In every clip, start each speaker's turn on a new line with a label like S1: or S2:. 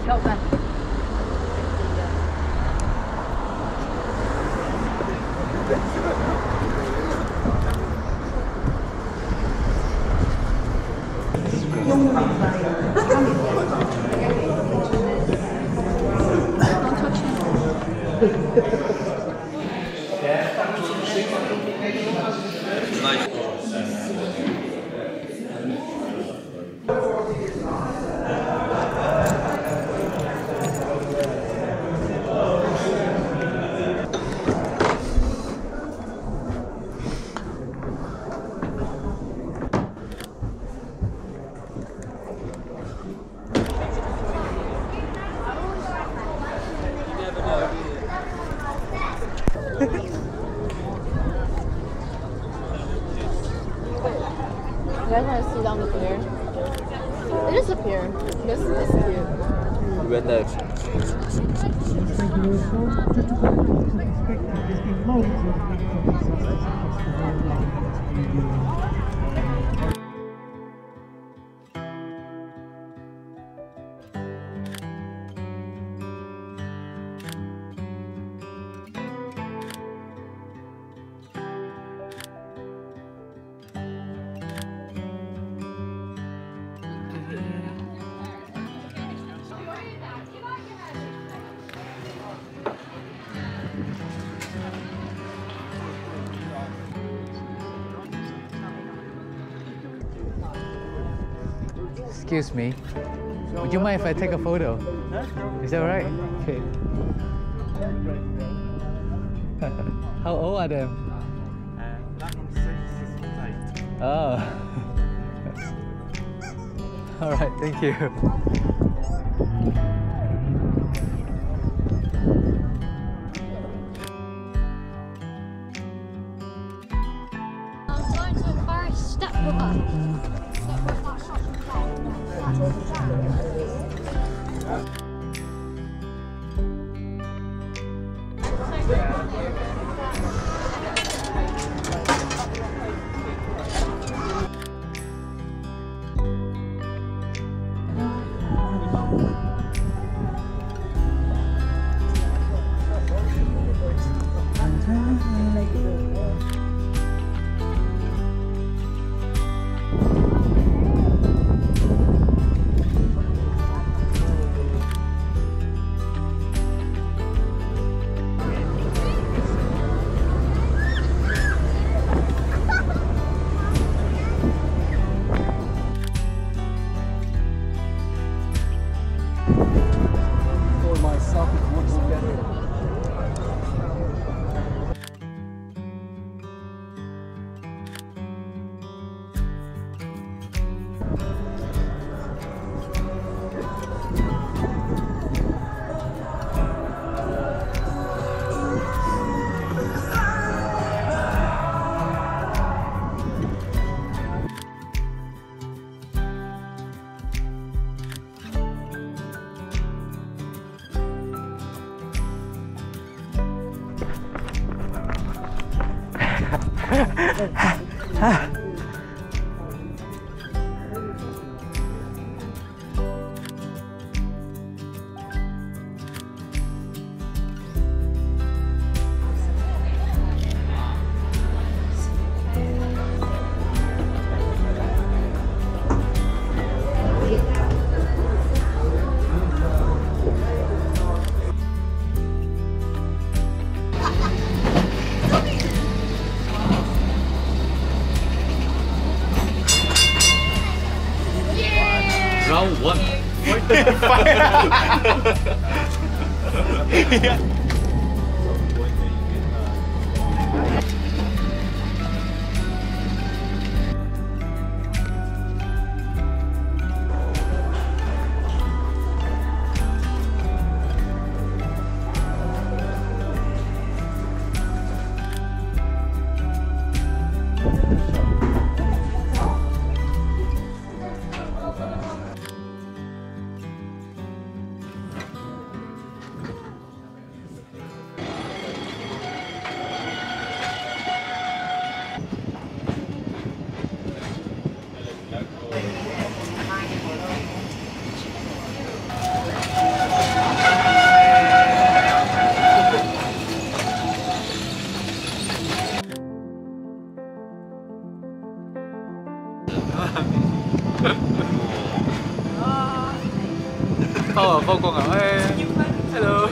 S1: 跳伞。
S2: You guys want to see down the pier? It is a pier. This is cute.
S3: Red note.
S4: Excuse me, would you mind if I take a photo? Is that right? Okay. How old are they? Oh. All right, thank you.
S5: I'm going to a forest step brother.
S3: Round one.
S6: Yeah.
S4: 哦，曝光啊！哎 ，hello。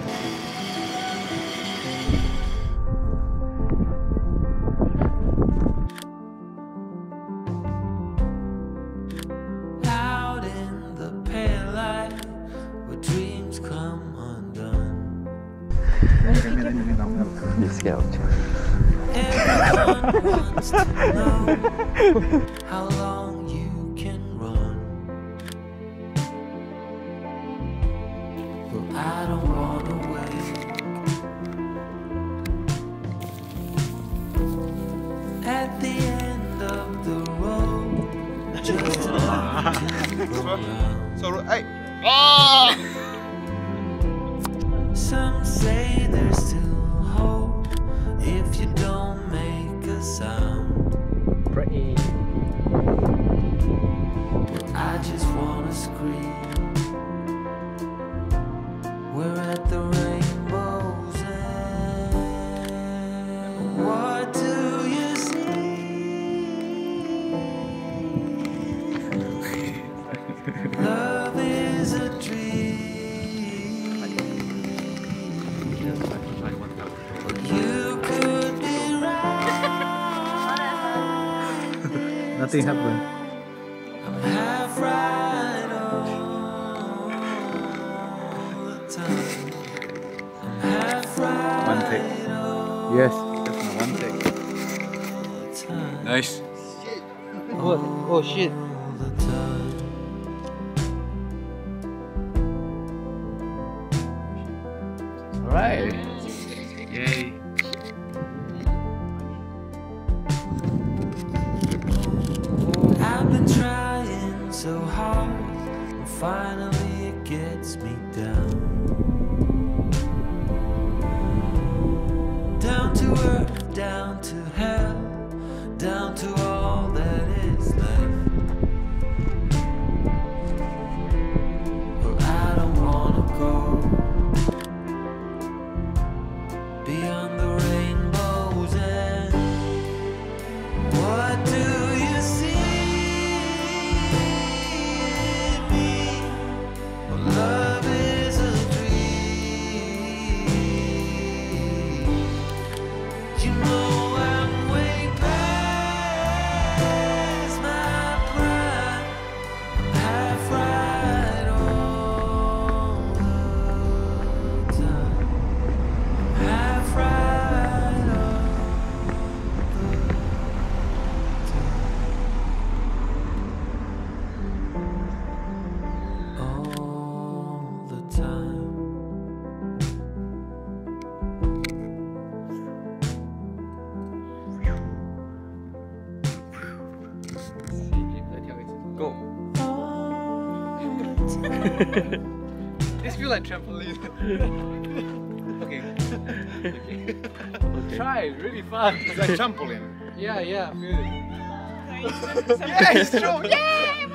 S1: Dia scout.
S3: How long you can run? Well, I don't wanna wait. At the end of the road, just enough to go round. Some say there's still hope if you don't make a sound.
S4: Pretty.
S3: Well, I just wanna scream. We're at the rainbow's end. What do you see? Love is a dream. You could be right.
S4: Nothing happened.
S3: I'm half right all the time. I'm half right.
S1: One take.
S4: Yes.
S1: That's my one take.
S4: Nice.
S1: Oh shit.
S3: All the time.
S4: All right.
S1: Yay.
S3: I've been trying so hard, and finally it gets me down. Down to earth, down to hell, down to all that is left. Well, I don't wanna go beyond the rainbow's end. What do you see in me? Well, love is a dream. You know I'm way past my prime. I'm half right all the time. Half right all the time.
S1: Go.
S4: This feels like trampoline. Okay. Try, really fun.
S1: It's like trampoline.
S4: Yeah, feel it.
S1: Yeah, it's true. Yeah.